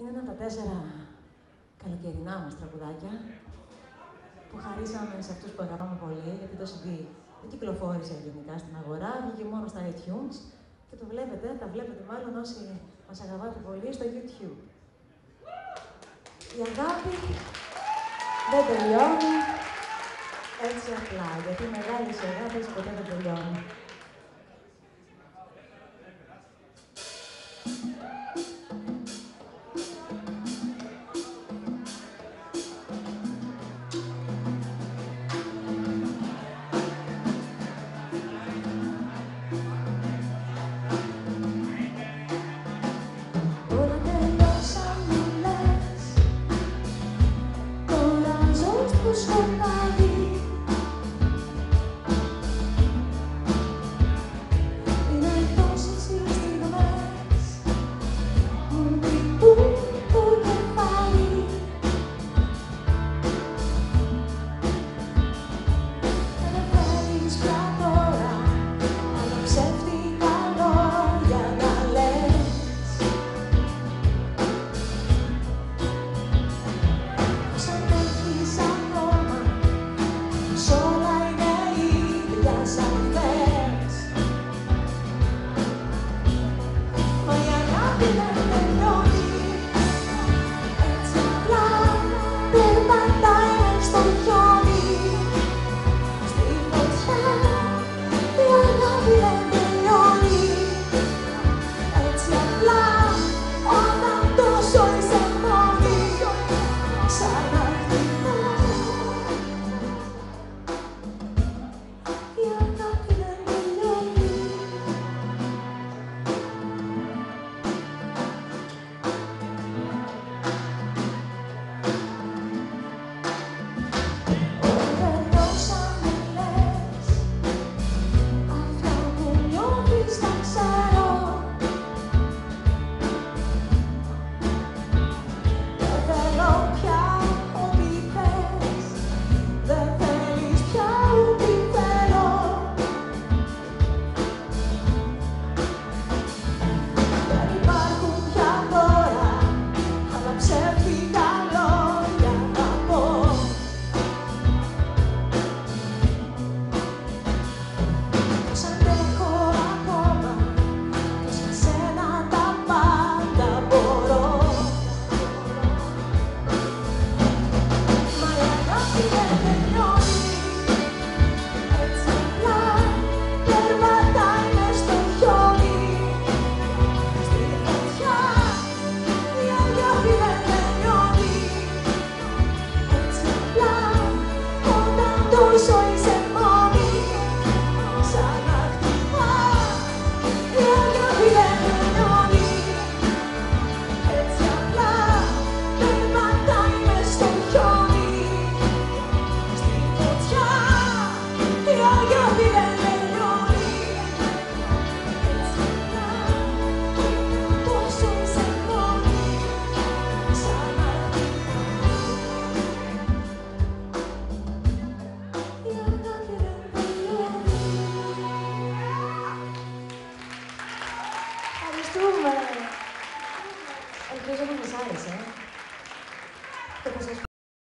Είναι ένα από τα 4 καλοκαιρινά μας τραγουδάκια που χαρίσαμε σε αυτούς που αγαπάμε πολύ, γιατί το CD δεν κυκλοφόρησε γενικά στην αγορά, βγήκε μόνο στα iTunes και τα βλέπετε μάλλον όσοι μας αγαπάτε πολύ στο YouTube. Η αγάπη δεν τελειώνει έτσι απλά, γιατί η μεγάλη σου αγάπη ποτέ δεν τελειώνει.